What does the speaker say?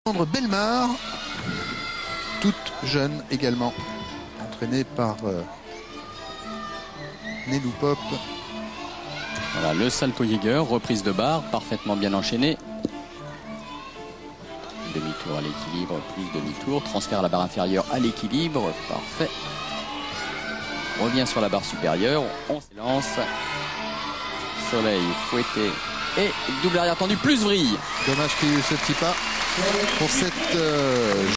Alexandre Bellemare, toute jeune également, entraînée par Nelou Pop. Voilà, le salto Jäger, reprise de barre, parfaitement bien enchaîné. Demi-tour à l'équilibre, plus demi-tour, transfert à la barre inférieure à l'équilibre, parfait. Revient sur la barre supérieure, on s'élance. Soleil fouetté et double arrière tendu, plus vrille. Dommage qu'il y ait eu ce petit pas pour cette